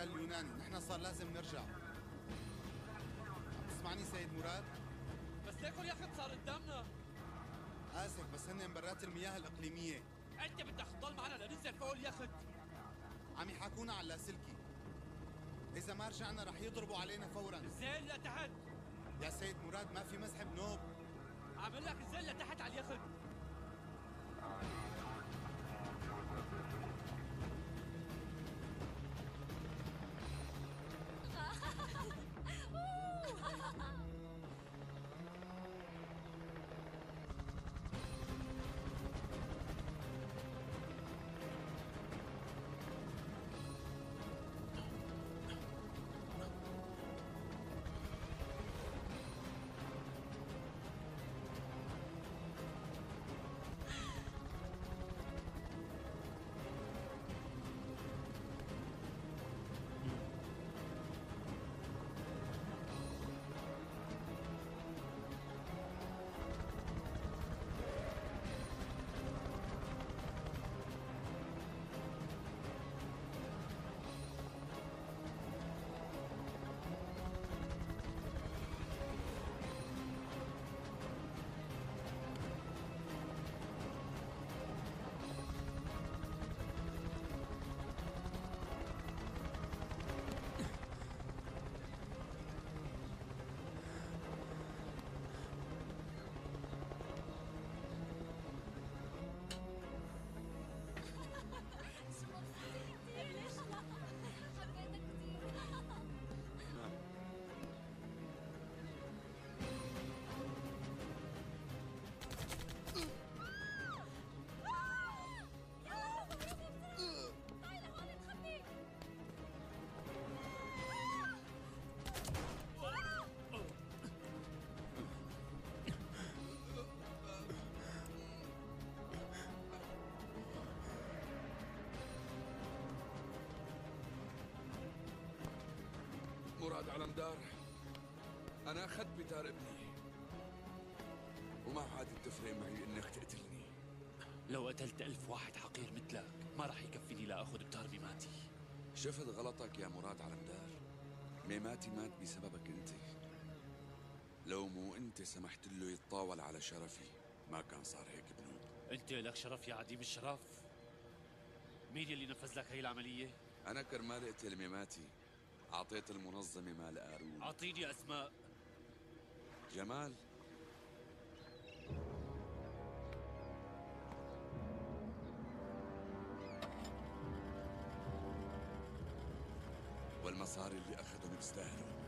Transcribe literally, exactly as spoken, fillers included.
الاحتلال اليوناني، نحن صار لازم نرجع. عم تسمعني سيد مراد؟ بس ليكن ياخد صار قدامنا. آسف بس هن برات المياه الإقليمية. أنت بدك تضل معنا لننزل فوق اليخت. عم يحاكونا على اللاسلكي. إذا ما رجعنا رح يضربوا علينا فورا. نزل لتحت. يا سيد مراد ما في مسحب نوب. عامل لك نزل لتحت على اليخت. مراد علمدار، أنا أخذت بتار ابني وما عاد تفرق معي إنك تقتلني. لو قتلت ألف واحد حقير مثلك ما رح يكفيني لأخذ بتار ميماتي. شفت غلطك يا مراد علمدار. ميماتي مات بسببك أنت. لو مو أنت سمحت له يتطاول على شرفي ما كان صار هيك بنوب. أنت لك شرف يا عديم الشرف. مين يلي نفذ لك هي العملية؟ أنا كرمال اقتل ميماتي أعطيت المنظمة مال قارون. أعطيني أسماء. جمال، والمصاري اللي أخذهم بيستاهلوا.